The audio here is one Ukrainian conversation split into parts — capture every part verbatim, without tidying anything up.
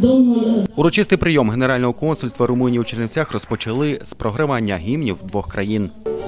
Урочистий прийом Генерального консульства Румунії у Чернівцях розпочали з програвання гімнів двох країн.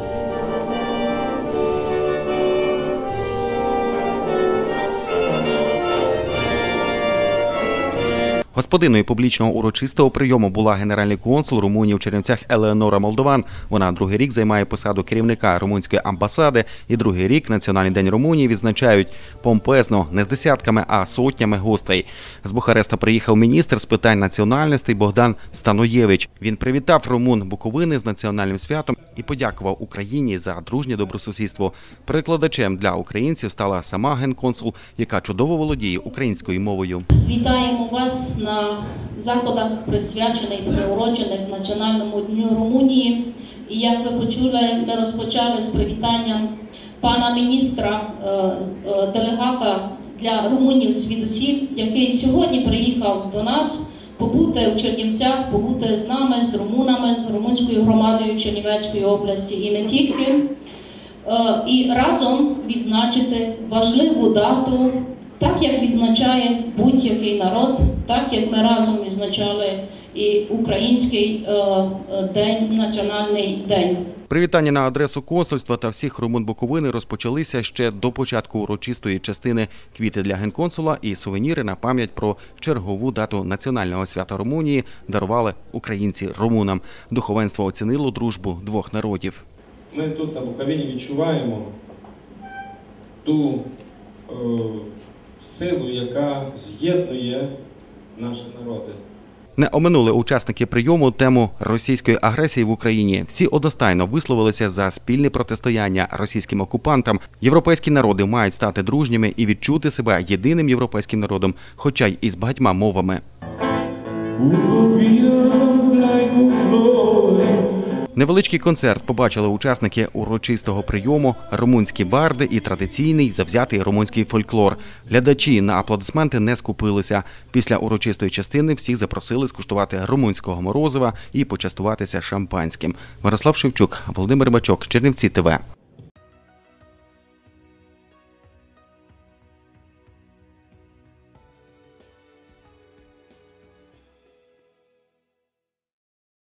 Господиною публічного урочистого прийому була генеральний консул Румунії у Чернівцях Елеонора Молдован. Вона другий рік займає посаду керівника румунської амбасади і другий рік Національний день Румунії відзначають помпезно, не з десятками, а сотнями гостей. З Бухареста приїхав міністр з питань національностей Богдан Станоєвич. Він привітав румун Буковини з національним святом і подякував Україні за дружнє добросусідство. Перекладачем для українців стала сама генконсул, яка чудово володіє українською мовою. Вітаємо вас на заходах, присвячених, приурочених Національному дню Румунії. І як ви почули, ми розпочали з привітанням пана міністра, делегата для румунів звідусіль, який сьогодні приїхав до нас побути в Чернівцях, побути з нами, з румунами, з румунською громадою Чернівецької області і не тільки. І разом відзначити важливу дату, так як відзначає будь-який народ, так як ми разом відзначали і український день, національний день. Привітання на адресу консульства та всіх румун Буковини розпочалися ще до початку урочистої частини. Квіти для генконсула і сувеніри на пам'ять про чергову дату національного свята Румунії дарували українці румунам. Духовенство оцінило дружбу двох народів. Ми тут на Буковині відчуваємо ту е, силу, яка з'єднує наші народи. Не оминули учасники прийому тему російської агресії в Україні. Всі одностайно висловилися за спільне протистояння російським окупантам. Європейські народи мають стати дружніми і відчути себе єдиним європейським народом, хоча й із багатьма мовами. Невеличкий концерт побачили учасники урочистого прийому, румунські барди і традиційний завзятий румунський фольклор. Глядачі на аплодисменти не скупилися. Після урочистої частини всіх запросили скуштувати румунського морозива і почастуватися шампанським. Мирослав Шевчук, Володимир Бачок, Чернівці ТВ.